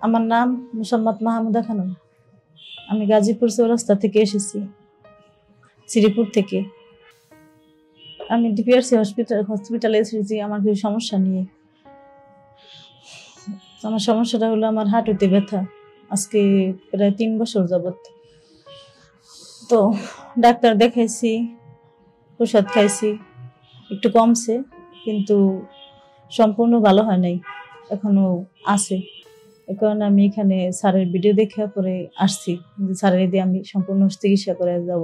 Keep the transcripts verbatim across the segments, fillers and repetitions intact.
আমার নাম মুসাম্মদ মাহমুদা খানম। আমি গাজীপুর চৌরাস্তা থেকে এসেছি, শ্রীপুর থেকে। আমি ডিপিআরসি হসপিটাল হসপিটালে এসেছি আমার কিছু সমস্যা নিয়ে। আমার সমস্যাটা হলো আমার হাঁটুতে ব্যথা, আজকে প্রায় তিন বছর যাবত। তো ডাক্তার দেখাইছি, ওষুধ খাইছি, একটু কমছে, কিন্তু সম্পূর্ণ ভালো হয় নাই, এখনো আছে। এ কারণে আমি এখানে স্যারের ভিডিও দেখে পরে আসছি, যে স্যারের দিয়ে আমি সম্পূর্ণ চিকিৎসা করে যাব।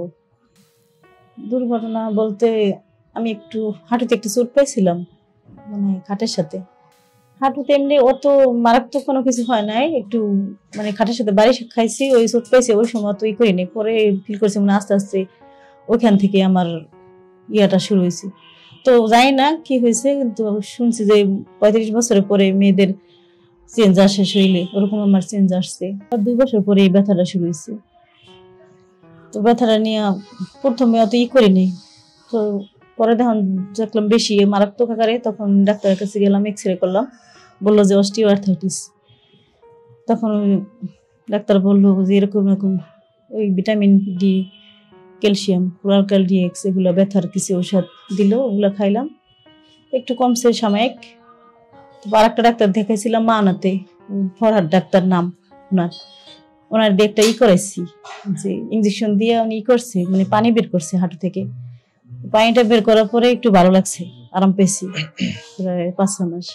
দুর্ঘটনা বলতে আমি একটু হাঁটুতে একটু চোট পাইছিলাম, মানে খাটের সাথে। হাঁটুতে এমনি অত মারাত্মক কোনো কিছু হয় নাই, একটু মানে খাটের সাথে বাড়ি খাইছি, ওই চোট পাইছি, ওই সময় তো ই করিনি, পরে ফিল করছি মানে আস্তে আস্তে ওইখান থেকে আমার ইয়াটা শুরু হয়েছে। তো জানি না কি হয়েছে, কিন্তু শুনছি যে পঁয়ত্রিশ বছরের পরে মেয়েদের চেঞ্জ আসে শরীরে, ওরকম আমার চেঞ্জ আসছে। দুই বছর পরে এই ব্যথাটা শুরু হয়েছে। তো ব্যথাটা নিয়ে প্রথমে অত ই করিনি, তো পরে যখন দেখলাম বেশি মারাত্মক আকারে, তখন ডাক্তারের কাছে গেলাম, এক্স রে করলাম, বললো যে অস্টিওআর্থাইটিস। তখন ওই ডাক্তার বললো যে এরকম এরকম ওই ভিটামিন ডি, ক্যালসিয়াম, ক্লোরাল ডিএক্স, এগুলো ব্যথার কিছু ওষুধ দিল, ওগুলো খাইলাম, একটু কমছে সাময়িক। আর একটা ডাক্তার দেখাইছিলাম মানাতে, ফরহাদ ডাক্তার নাম ওনার, ওনার দিয়ে একটা ই করাইছি, যে ইঞ্জেকশন দিয়ে উনি ই করছে, মানে পানি বের করছে হাঁটু থেকে। পানিটা বের করার পরে একটু ভালো লাগছে, আরাম পেয়েছি প্রায় পাঁচ ছ মাস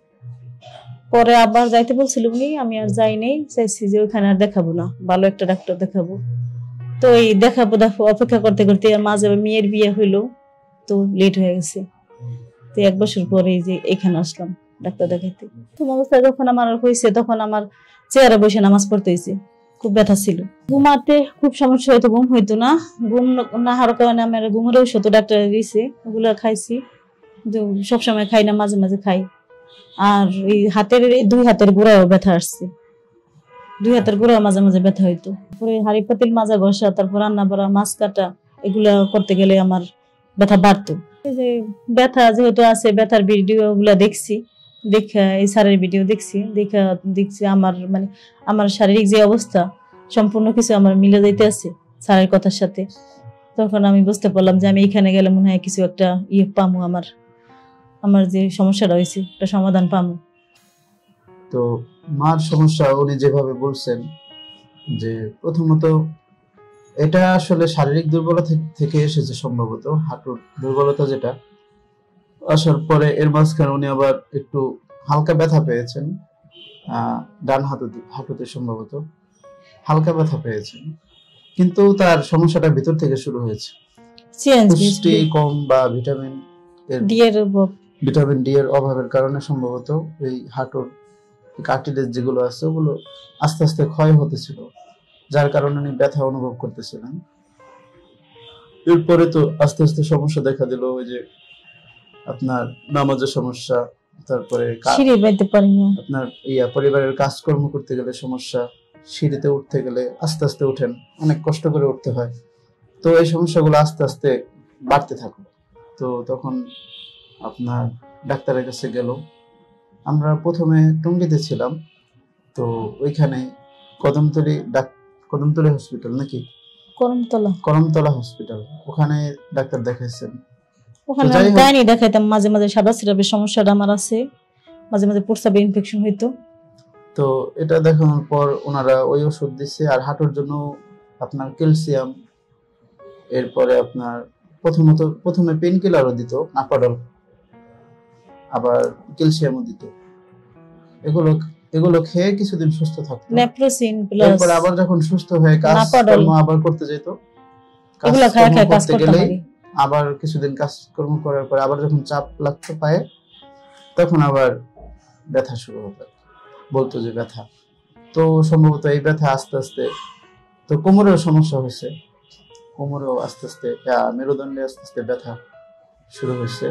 পরে। আবার যাইতে বলছিল উনি, আমি আর যাই নেই, চাইছি যে ওইখানে আর দেখাবো না, ভালো একটা ডাক্তার দেখাবো। তো এই দেখাবো দেখো অপেক্ষা করতে করতে মাঝে মেয়ের বিয়ে হইলো, তো লেট হয়ে গেছে। তো এক বছর পরে যে এখানে আসলাম ডাক্তার দেখাইতে। প্রথম অবস্থায় যখন আমার হয়েছে, তখন আমার চেয়ারে বসে নামাজ পড়তে হয়েছে, খুব ব্যথা ছিল, ঘুমাতে খুব সমস্যা হইতো, ঘুম হইতো না। ঘুম না হওয়ার কারণে আমার ঘুমের ঔষধ ডাক্তার দিয়েছে, ওগুলো খাইছি, কিন্তু সবসময় খাই না, মাঝে মাঝে খাই। আর এই হাতের দুই হাতের গোড়াও ব্যথা আসছে, দুই হাতের গোড়াও মাঝে মাঝে ব্যথা হইতো। তারপরে হাড়ি পাতিল মাজা ঘষা, তারপর রান্না বাড়া, মাছ কাটা, এগুলা করতে গেলে আমার ব্যথা বাড়তো। এই যে ব্যথা যেহেতু আছে, ব্যথার ভিডিও গুলা দেখছি, দেখা এই স্যারের ভিডিও দেখছি, দেখা দেখছি আমার মানে আমার শারীরিক যে অবস্থা সম্পূর্ণ কিছু আমার মিলে যাইতে আছে স্যারের কথার সাথে। তখন আমি বুঝতে পারলাম যে আমি এখানে গেলে মনে হয় কিছু একটা ইয়ে পামু, আমার আমার যে সমস্যাটা হয়েছে একটা সমাধান পামু। তো মার সমস্যা উনি যেভাবে বলছেন, যে প্রথমত এটা আসলে শারীরিক দুর্বলতা থেকে এসেছে, সম্ভবত হাঁটুর দুর্বলতা যেটা আসার পরে এর মাঝখানে উনি আবার একটু হালকা ব্যথা পেয়েছেন, আহ ডান হাঁটুতে হাঁটুতে সম্ভবত হালকা ব্যথা পেয়েছেন, কিন্তু তার সমস্যাটা ভিতর থেকে শুরু হয়েছে। পুষ্টি কম বা ভিটামিন ডি এর ভিটামিন ডি এর অভাবের কারণে সম্ভবত এই হাঁটুর কার্টিলেজ যেগুলো আছে ওগুলো আস্তে আস্তে ক্ষয় হতেছিল, যার কারণে উনি ব্যথা অনুভব করতেছিলেন। এরপরে তো আস্তে আস্তে সমস্যা দেখা দিল, ওই যে আপনার নামাজের সমস্যা, তারপরে আপনার ইয়া পরিবারের কাজকর্ম করতে গেলে সমস্যা, সিঁড়িতে উঠতে গেলে আস্তে আস্তে উঠেন, অনেক কষ্ট করে উঠতে হয়। তো এই সমস্যাগুলো আস্তে আস্তে বাড়তে থাকলো। তো তখন আপনার ডাক্তারের কাছে গেল। আমরা প্রথমে টঙ্গীতে ছিলাম, তো ওইখানে কদমতলী কদমতলী হসপিটাল নাকি করমতলা করমতলা হসপিটাল, ওখানে ডাক্তার দেখাইছেন। ওখানে গাইনি দেখাইতাম, মাঝে মাঝে সাদা সিরাপের সমস্যাটা আমার আছে, মাঝে মাঝে প্রস্রাবে ইনফেকশন হইতো। তো এটা দেখানোর পর ওনারা ওই ওষুধ দিচ্ছে, আর হাঁটুর জন্য আপনার ক্যালসিয়াম, এরপরে আপনার প্রথমত প্রথমে পেন কিলারও দিত, নাপাডল, আবার ক্যালসিয়ামও দিত। এগুলো এগুলো খেয়ে কিছুদিন সুস্থ থাকতো, নেপ্রোসিন প্লাস। এরপর আবার যখন সুস্থ হয়ে কাজ কর্ম আবার করতে যেত, এগুলো খায় খায় কাজ করতে গেলে আবার কিছুদিন কাজকর্ম করার পর আবার যখন চাপ লাগতো পায়ে, তখন আবার ব্যথা শুরু হতো, বলতো যে ব্যথা। তো সম্ভবত এই ব্যথা আস্তে আস্তে তো কোমরেও সমস্যা হয়েছে, কোমরেও আস্তে আস্তে মেরুদণ্ডে আস্তে আস্তে ব্যথা শুরু হয়েছে।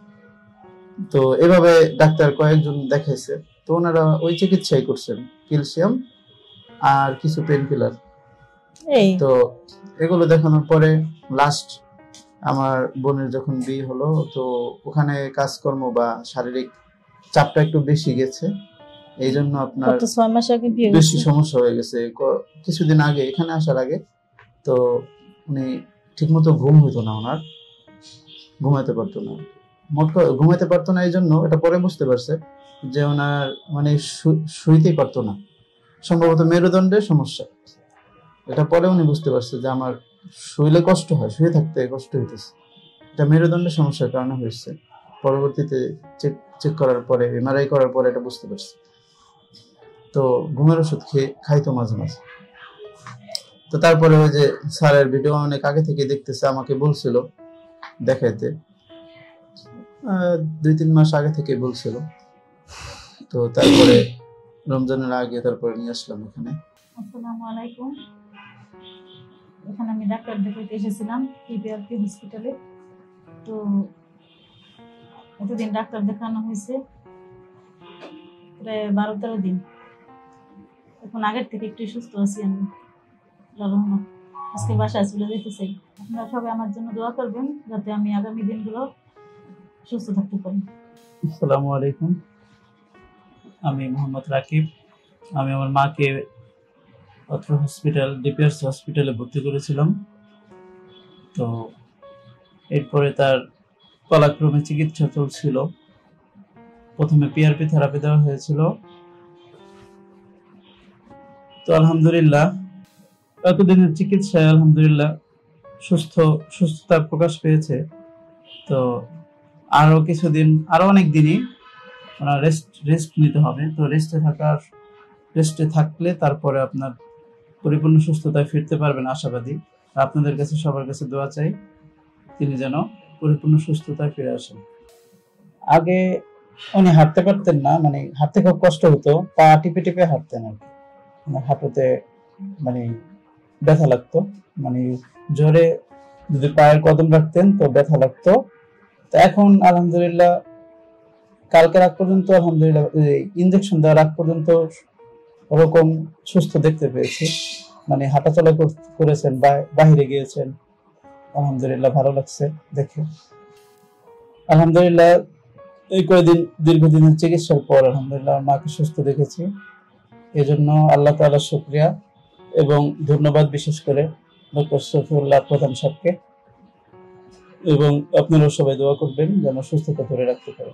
তো এভাবে ডাক্তার কয়েকজন দেখাইছে, তো ওনারা ওই চিকিৎসাই করছেন, ক্যালসিয়াম আর কিছু পেন কিলার। তো এগুলো দেখানোর পরে লাস্ট আমার বোনের যখন বিয়ে হলো, তো ওখানে কাজকর্ম বা শারীরিক চাপটা একটু বেশি গেছে, এই জন্য আপনার গত ছয় মাস আগে বিয়ে বেশি হয়েছে। সমস্যা হয়ে গেছে। ক- কিছুদিন আগে এখানে আসার আগে তো উনি ঠিকমতো ঘুম হইতো না, ওনার ঘুমাতে পারতো না। মোট কথা ঘুমাতে পারতো না, এই জন্য এটা পরে বুঝতে পারছে যে ওনার মানে শু- শুইতেই পারতো না, সম্ভবত মেরুদণ্ডের সমস্যা। এটা পরে উনি বুঝতে পারছে যে আমার শুইলে কষ্ট হয়, শুয়ে থাকতে কষ্ট হইতেছে, এটা মেরুদণ্ডের সমস্যার কারণে হয়েছে। পরবর্তীতে চেক চেক করার পরে, এমআরআই করার পরে এটা বুঝতে পারছে। তো ঘুমের ওষুধ খেয়ে খাইতো মাঝে মাঝে। তো তারপরে ওই যে স্যারের ভিডিও অনেক আগে থেকে দেখতেছে, আমাকে বলছিল দেখাইতে, আহ, দুই তিন মাস আগে থেকে বলছিল। তো তারপরে রমজানের আগে তারপরে নিয়ে আসলাম এখানে। আসসালামু আলাইকুম। এখানে আমি ডাক্তার দেখাতে এসেছিলাম পিপিআরপি হসপিটালে। তো এতদিন ডাক্তার দেখানো হয়েছে, প্রায় বারো তেরো দিন। এখন আগের থেকে একটু সুস্থ আছি আমি, আল্লাহর রহমত। আজকে বাসায় চলে যেতে চাই। আপনারা সবাই আমার জন্য দোয়া করবেন যাতে আমি আগামী দিনগুলো সুস্থ থাকতে পারি। আসসালামু আলাইকুম, আমি মোহাম্মদ রাকিব। আমি আমার মাকে অত্র হসপিটাল ডিপিআরসি হসপিটালে ভর্তি করেছিলাম। তো এরপরে তার পালাক্রমে চিকিৎসা চলছিল। প্রথমে পিআরপি থেরাপি দেওয়া হয়েছিল। তো আলহামদুলিল্লাহ এতদিনের চিকিৎসায় আলহামদুলিল্লাহ সুস্থ সুস্থতা প্রকাশ পেয়েছে। তো আরো কিছুদিন, আরো অনেক দিনই রেস্ট রেস্ট নিতে হবে। তো রেস্টে থাকার রেস্টে থাকলে তারপরে আপনার পরিপূর্ণ সুস্থতায় ফিরতে পারবেন আশাবাদী। আপনাদের কাছে সবার কাছে দোয়া চাই তিনি যেন পরিপূর্ণ সুস্থতায় ফিরে আসেন। আগে উনি হাঁটতে পারতেন না, মানে হাঁটতে খুব কষ্ট হতো, পা টিপে টিপে হাঁটতেন আর কি। মানে হাঁটুতে মানে ব্যথা লাগতো, মানে জোরে যদি পায়ের কদম রাখতেন তো ব্যথা লাগতো। তো এখন আলহামদুলিল্লাহ কালকের আগ পর্যন্ত আলহামদুলিল্লাহ ইনজেকশন দেওয়ার আগ পর্যন্ত ওরকম সুস্থ দেখতে পেয়েছি। মানে হাঁটাচলা করেছেন, বাহিরে গিয়েছেন, আলহামদুলিল্লাহ ভালো লাগছে দেখে। আলহামদুলিল্লাহ এই কয়েকদিন দীর্ঘদিনের চিকিৎসার পর আলহামদুলিল্লাহ মাকে সুস্থ দেখেছি। এই জন্য আল্লাহ তাআলার শুকরিয়া এবং ধন্যবাদ বিশেষ করে ডক্টর শফিউল্লাহ প্রধান সাহেবকে। এবং আপনারাও সবাই দোয়া করবেন যেন সুস্থতা ধরে রাখতে পারে।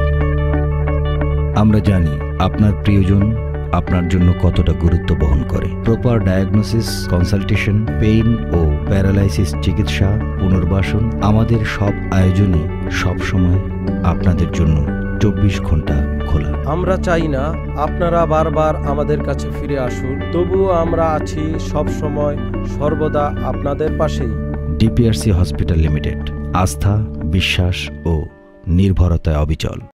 আমরা জানি আপনার প্রিয়জন আপনার জন্য কতটা গুরুত্ব বহন করে। প্রপার ডায়াগনোসিস, কনসালটেশন, পেইন ও প্যারালাইসিস চিকিৎসা, পুনর্বাসন, আমাদের সব আয়োজনই সবসময় আপনাদের জন্য চব্বিশ ঘন্টা খোলা। আমরা চাই না আপনারা বারবার আমাদের কাছে ফিরে আসুন, তবুও আমরা আছি সব সময় সর্বদা আপনাদের পাশেই। ডিপিআরসি হসপিটাল লিমিটেড, আস্থা, বিশ্বাস ও নির্ভরতায় অবিচল।